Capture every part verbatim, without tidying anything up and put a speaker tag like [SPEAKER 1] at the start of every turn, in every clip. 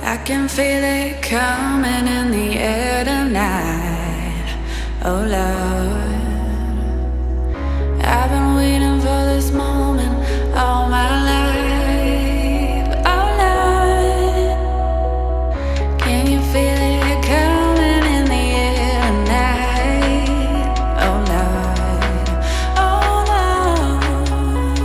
[SPEAKER 1] I can feel it coming in the air tonight. Oh Lord, I've been waiting for this moment all my life. Oh Lord, can you feel it coming in the air tonight? Oh Lord, oh Lord.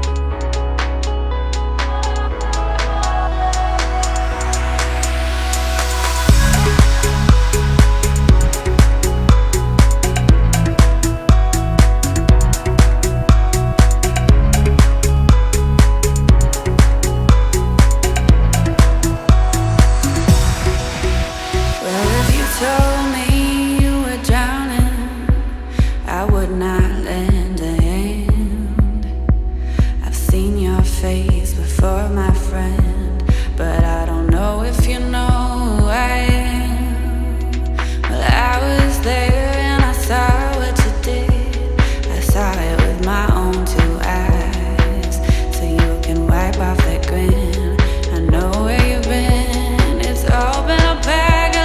[SPEAKER 1] Told me you were drowning, I would not lend a hand. I've seen your face before, my friend, but I don't know if you know who I am. Well, I was there and I saw what you did. I saw it with my own two eyes, so you can wipe off that grin. I know where you've been, it's all been a bag of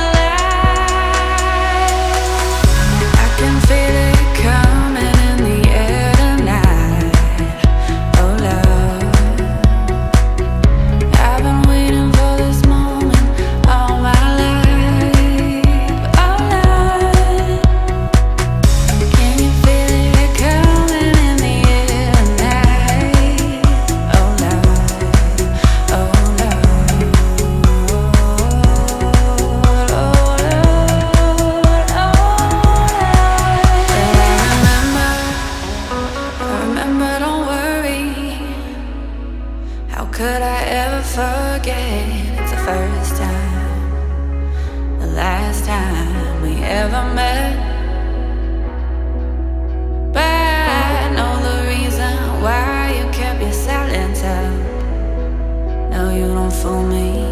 [SPEAKER 1] could I ever forget? It's the first time, the last time we ever met. But I know the reason why you kept your silence up. No, you don't fool me.